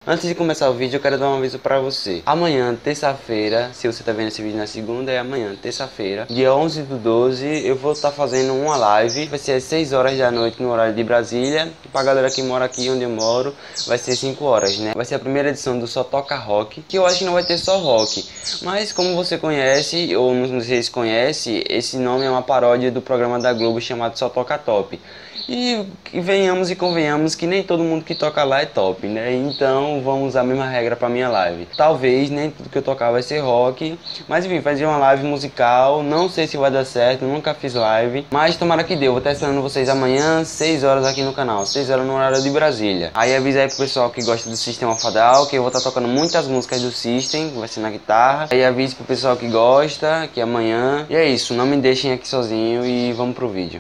Antes de começar o vídeo, eu quero dar um aviso pra você. Amanhã, terça-feira, se você tá vendo esse vídeo na segunda, é amanhã, terça-feira, dia 11/12, eu vou estar fazendo uma live. Vai ser às 6 horas da noite no horário de Brasília. Pra galera que mora aqui onde eu moro, vai ser 5 horas, né? Vai ser a primeira edição do Só Toca Rock, que eu acho que não vai ter só rock. Mas como você conhece, ou não sei se conhece, esse nome é uma paródia do programa da Globo chamado Só Toca Top. E venhamos e convenhamos que nem todo mundo que toca lá é top, né? Então vamos usar a mesma regra pra minha live. Talvez nem tudo que eu tocar vai ser rock, mas enfim, fazer uma live musical. Não sei se vai dar certo, nunca fiz live, mas tomara que dê. Eu vou estar esperando vocês amanhã, 6 horas aqui no canal, 6 horas no horário de Brasília. Aí avisa aí pro pessoal que gosta do System of a Down, que eu vou estar tocando muitas músicas do System, vai ser na guitarra. Aí avise pro pessoal que gosta, que amanhã. E é isso, não me deixem aqui sozinho e vamos pro vídeo.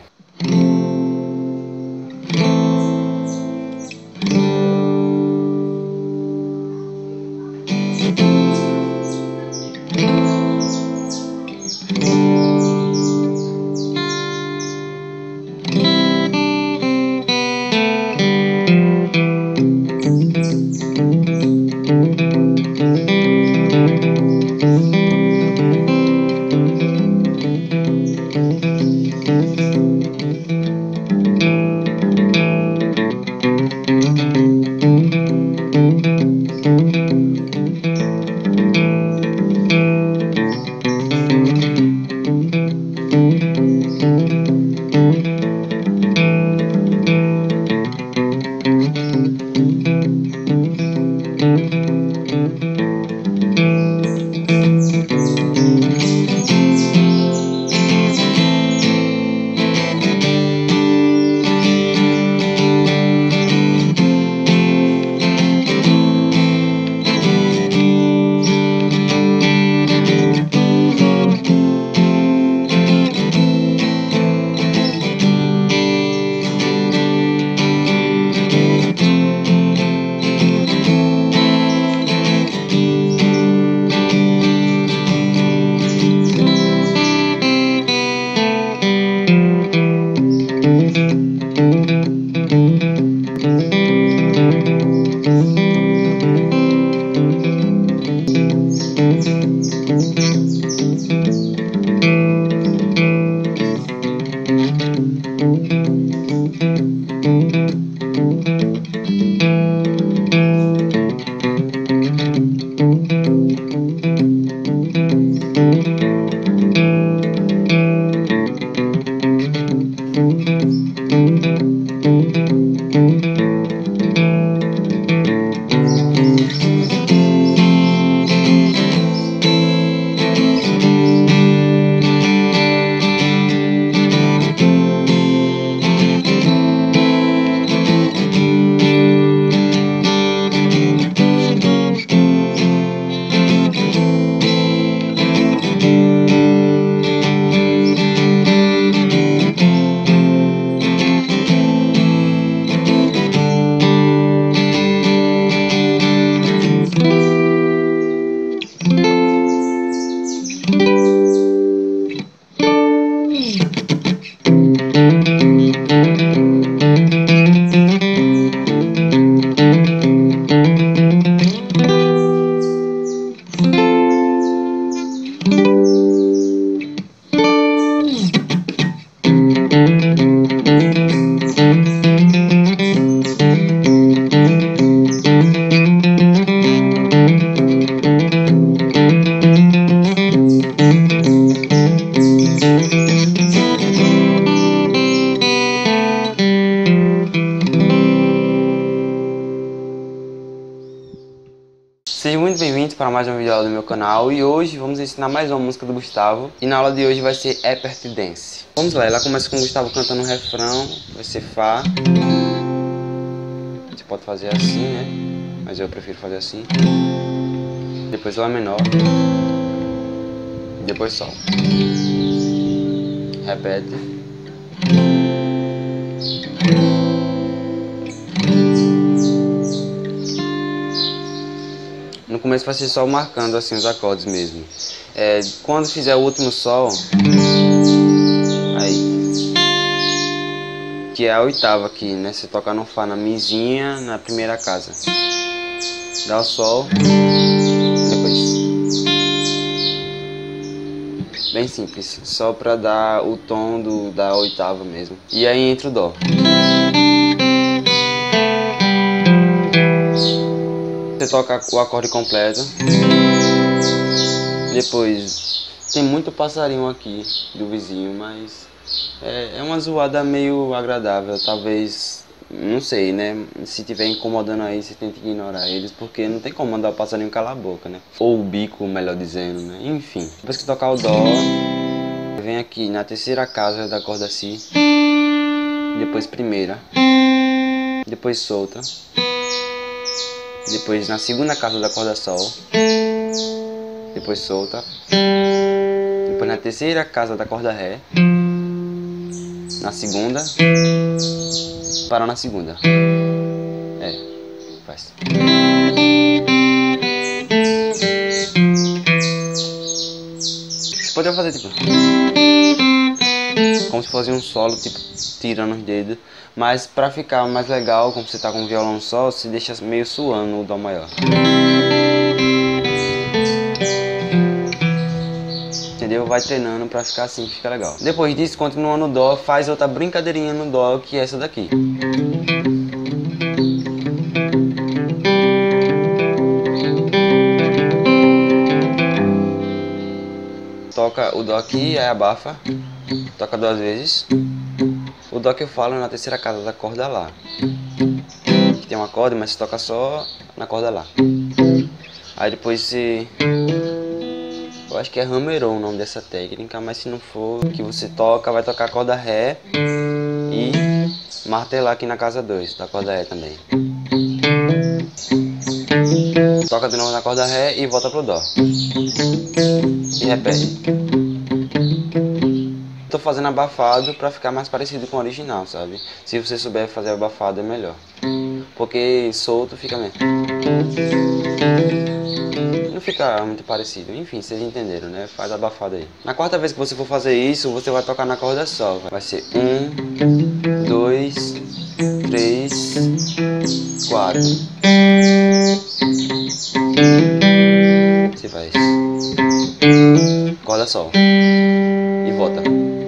Sejam muito bem-vindos para mais um vídeo do meu canal e hoje vamos ensinar mais uma música do Gustavo e na aula de hoje vai ser Epert Dance. Vamos lá, ela começa com o Gustavo cantando o refrão, vai ser Fá. Você pode fazer assim, né? Mas eu prefiro fazer assim. Depois Lá menor. Depois Sol. Repete. No começo vai ser só marcando assim os acordes mesmo. Quando fizer o último Sol, aí, que é a oitava aqui, né? Você toca no Fá na mizinha, na primeira casa. dá o sol, depois. Bem simples, só pra dar o tom da oitava mesmo. E aí entra o dó. Você toca o acorde completo. Depois tem muito passarinho aqui do vizinho, mas é uma zoada meio agradável. Talvez, não sei, né? Se tiver incomodando aí, você tenta ignorar eles, porque não tem como mandar o passarinho calar a boca, né? Ou o bico, melhor dizendo, né? Enfim, depois que tocar o dó, vem aqui na terceira casa da corda Si, depois primeira, depois solta, depois na segunda casa da corda Sol, depois solta, depois na terceira casa da corda Ré, na segunda, para na segunda. Faz. Você pode fazer tipo como se fosse um solo, tipo tirando os dedos, mas pra ficar mais legal, como você tá com o violão só, se deixa meio suando o dó maior. Entendeu? Vai treinando pra ficar assim, que fica legal. Depois disso, continua no dó, faz outra brincadeirinha no dó, que é essa daqui. Toca o dó aqui, aí abafa, toca 2 vezes. O dó que eu falo é na terceira casa da corda Lá, que tem uma corda, mas você toca só na corda Lá. Aí depois você... eu acho que é hammerou o nome dessa técnica, mas se não for, que você toca, vai tocar a corda Ré e martelar aqui na casa 2 da corda Ré também. Toca de novo na corda Ré e volta pro dó. E repete. Tô fazendo abafado pra ficar mais parecido com o original, sabe? Se você souber fazer abafado é melhor, porque solto fica mesmo. Não fica muito parecido, enfim, vocês entenderam, né? Faz abafado aí. Na quarta vez que você for fazer isso, você vai tocar na corda Sol. Vai ser 1, 2, 3, 4. Você faz corda Sol e volta.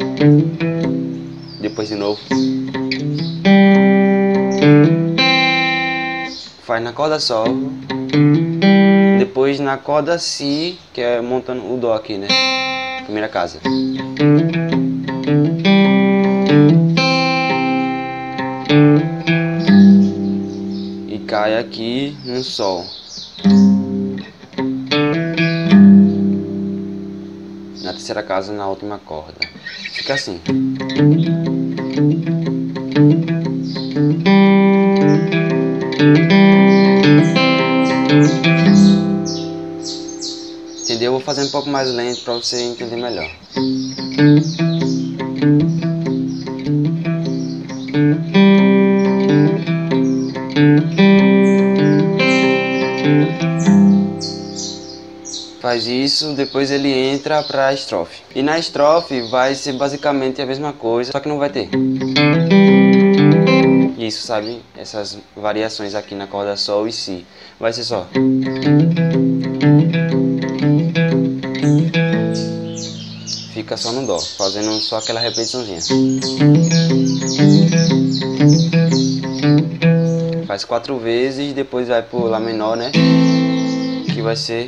Depois de novo. Faz na corda Sol. Depois na corda Si, que é montando o dó aqui, né? Primeira casa. E cai aqui no Sol. Na terceira casa, na última corda. Fica assim. Entendeu? Eu vou fazer um pouco mais lento para você entender melhor. Faz isso, depois ele entra para a estrofe. E na estrofe vai ser basicamente a mesma coisa, só que não vai ter isso, sabe? Essas variações aqui na corda Sol e Si. Vai ser só. Fica só no dó, fazendo só aquela repetiçãozinha. Faz 4 vezes, depois vai pro Lá menor, né? Que vai ser...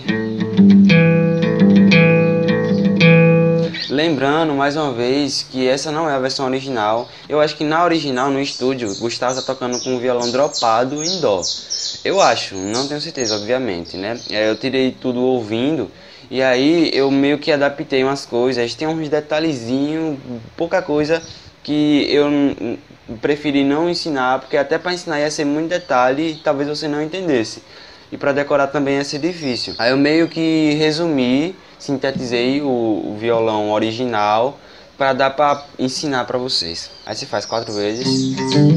Lembrando mais uma vez que essa não é a versão original. Eu acho que na original, no estúdio, Gustavo tá tocando com o violão dropado em dó. Eu acho, não tenho certeza, obviamente, né? Eu tirei tudo ouvindo e aí eu meio que adaptei umas coisas. Tem uns detalhezinhos, pouca coisa que eu preferi não ensinar, porque até para ensinar ia ser muito detalhe e talvez você não entendesse. E para decorar também ia ser difícil. Aí eu meio que resumi, sintetizei o violão original para dar para ensinar para vocês. Aí você faz 4 vezes.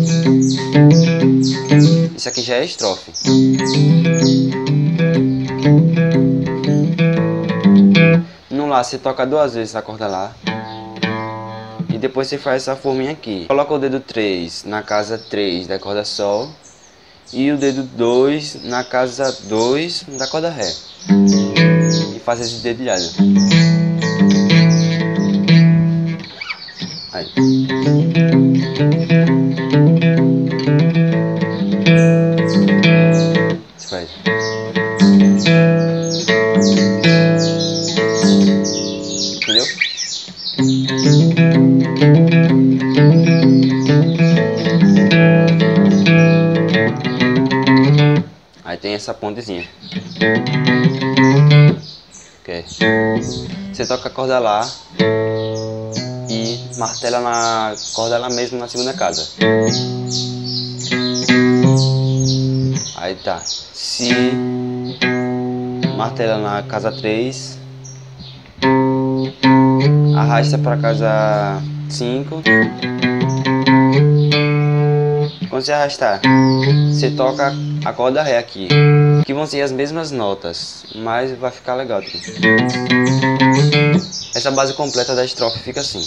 Isso aqui já é estrofe. No Lá você toca 2 vezes a corda Lá. E depois você faz essa forminha aqui. Coloca o dedo 3 na casa 3 da corda Sol. e o dedo 2 na casa 2 da corda Ré. E faz esse dedilhado. Aí. Você faz. Entendeu? Aí tem essa pontezinha. Ok. Você toca a corda Lá e martela na corda Lá mesmo na segunda casa. Aí tá. Si, martela na casa 3, arrasta para casa 5. Quando você arrastar, você toca a corda Ré aqui, que vão ser as mesmas notas, mas vai ficar legal aqui. Essa base completa da estrofe fica assim.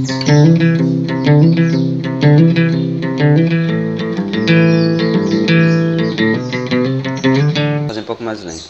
Vou fazer um pouco mais lento.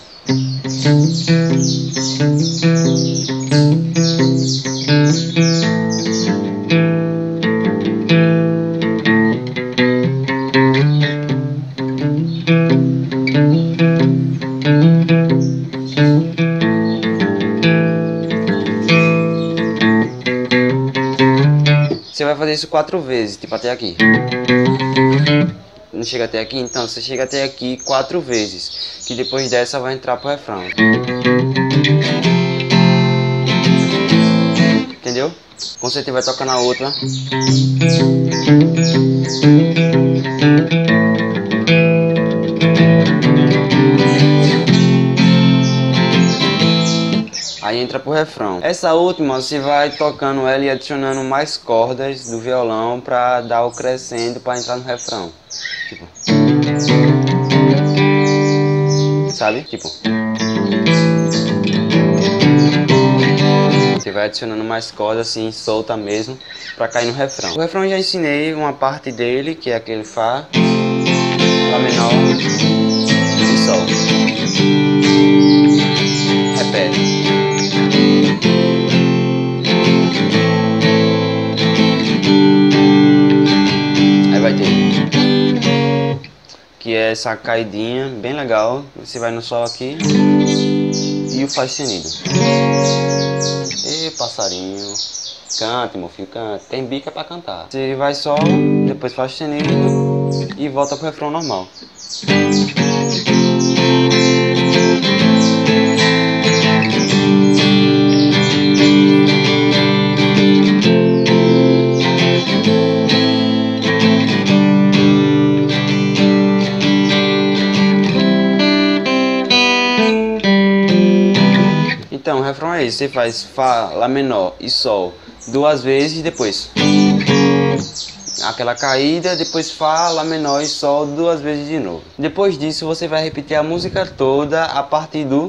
Você vai fazer isso 4 vezes, tipo até aqui. Não chega até aqui? Então você chega até aqui 4 vezes, que depois dessa vai entrar pro refrão. Entendeu? Quando você vai tocar na outra. Aí entra pro refrão. Essa última você vai tocando ela e adicionando mais cordas do violão pra dar o crescendo pra entrar no refrão. Tipo. Sabe? Tipo. Você vai adicionando mais cordas assim, solta mesmo, pra cair no refrão. O refrão eu já ensinei uma parte dele, que é aquele Fá, Lá menor e Sol. Repete. Aí vai ter que é essa caidinha bem legal. Você vai no Sol aqui e o Fá sustenido. E passarinho, cante, meu filho, cante. Tem bica pra cantar. Você vai Sol, depois Fá sustenido e volta pro refrão normal. Então, o refrão é isso, você faz Fá, Lá menor e Sol 2 vezes e depois aquela caída, depois Fá, Lá menor e Sol 2 vezes de novo. Depois disso você vai repetir a música toda a partir do...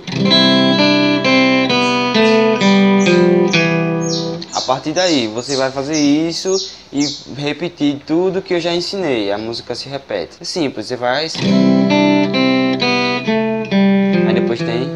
A partir daí você vai fazer isso e repetir tudo que eu já ensinei, a música se repete. É simples, você faz... Aí depois tem...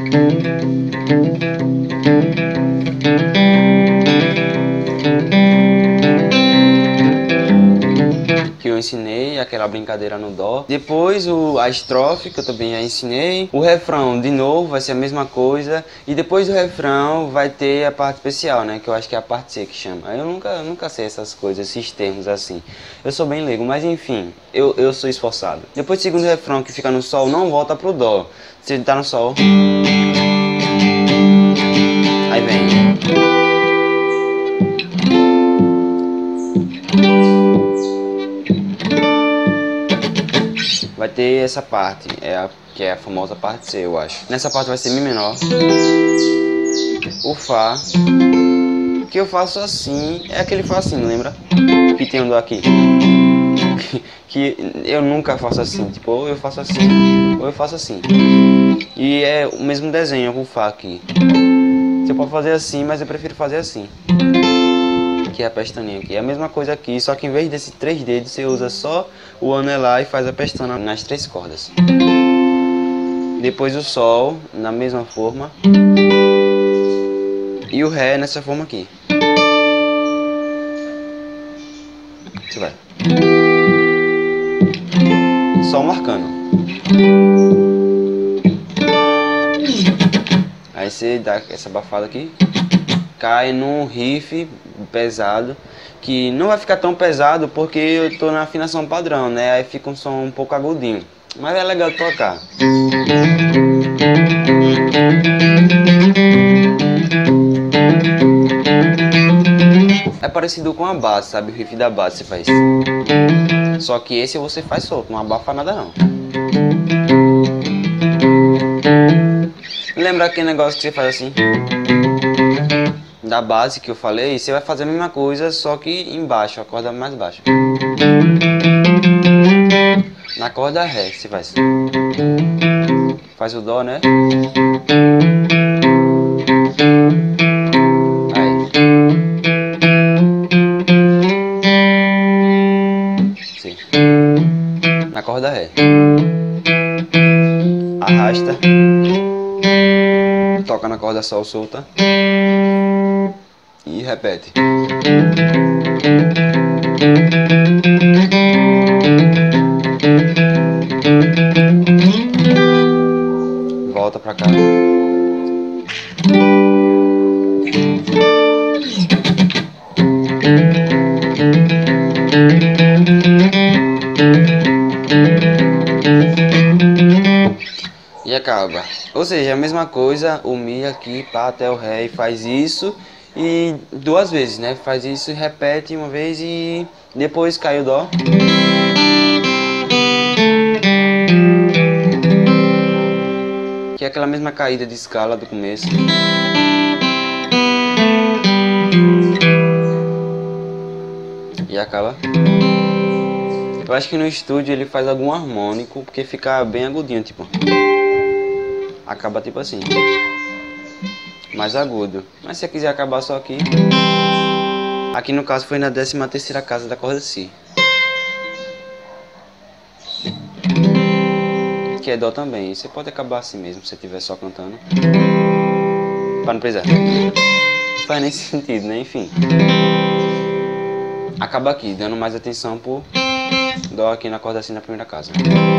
Que eu ensinei, aquela brincadeira no Dó. Depois a estrofe, que eu também já ensinei. O refrão, de novo, vai ser a mesma coisa. E depois do refrão vai ter a parte especial, né? Que eu acho que é a parte C que chama. Eu nunca sei essas coisas, esses termos assim. Eu sou bem leigo, mas enfim, eu sou esforçado. Depois do segundo refrão, que fica no Sol, não volta pro Dó. Você tá no Sol. Aí vem. Vai ter essa parte, que é a famosa parte C, eu acho. Nessa parte vai ser Mi menor, o Fá, que eu faço assim, é aquele Fá assim, lembra? Que tem um Dó aqui. Que eu nunca faço assim, tipo, ou eu faço assim, ou eu faço assim. E é o mesmo desenho com o Fá aqui. Você pode fazer assim, mas eu prefiro fazer assim. que é a pestaninha aqui. É a mesma coisa aqui, só que em vez desses 3 dedos, você usa só o anelar e faz a pestana nas 3 cordas. Depois o sol, na mesma forma. E o ré nessa forma aqui. Você vai. Sol marcando. Aí você dá essa abafada aqui. Cai num riff pesado, que não vai ficar tão pesado porque eu tô na afinação padrão, né? Aí fica um som um pouco agudinho, mas é legal de tocar. É parecido com a base, sabe? O riff da base você faz. Só que esse você faz solto, não abafa nada não. Lembra aquele negócio que você faz assim? Da base que eu falei, você vai fazer a mesma coisa, só que embaixo, a corda mais baixa. Na corda ré, você faz. Faz o dó, né? Aí. Sim. Na corda ré. Arrasta. Toca na corda sol solta. E repete. Volta pra cá. E acaba. Ou seja, a mesma coisa, o Mi aqui, pá, até o Ré, e faz isso e 2 vezes, né? Faz isso e repete uma vez e depois cai o Dó. Que é aquela mesma caída de escala do começo. E acaba. Eu acho que no estúdio ele faz algum harmônico, porque fica bem agudinho, tipo. Acaba tipo assim. Mais agudo. Mas se você quiser acabar só aqui. Aqui no caso foi na 13ª casa da corda Si. Que é Dó também. Você pode acabar assim mesmo, se você estiver só cantando. Para não precisar. Não faz nem sentido, né? Enfim. Acaba aqui, dando mais atenção pro Dó aqui na corda Si na primeira casa.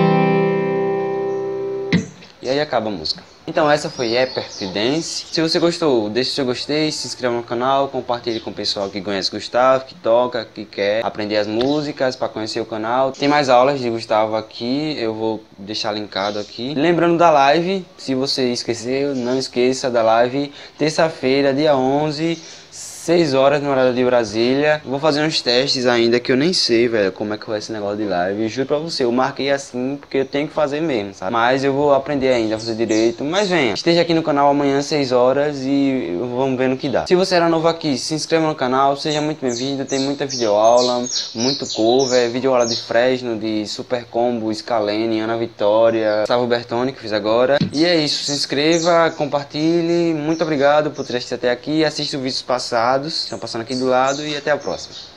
E aí acaba a música. Então essa foi Epert Dance. Se você gostou, deixe seu gostei, se inscreva no canal, compartilhe com o pessoal que conhece Gustavo, que toca, que quer aprender as músicas para conhecer o canal. Tem mais aulas de Gustavo aqui, eu vou deixar linkado aqui. Lembrando da live, se você esqueceu, não esqueça da live, terça-feira, dia 11, 6 horas no horário de Brasília. Vou fazer uns testes ainda que eu nem sei, velho, como é que vai esse negócio de live. Eu juro pra você, eu marquei assim porque eu tenho que fazer mesmo, sabe? Mas eu vou aprender ainda a fazer direito. Mas venha, esteja aqui no canal amanhã às 6 horas e vamos ver no que dá. Se você era novo aqui, se inscreva no canal, seja muito bem-vindo. Tem muita videoaula, muito cover, videoaula de Fresno, de Super Combo, Scalene, Ana Vitória, Gustavo Bertoni que fiz agora. E é isso, se inscreva, compartilhe. Muito obrigado por ter assistido até aqui. Assista os vídeos passados. Estão passando aqui do lado e até a próxima.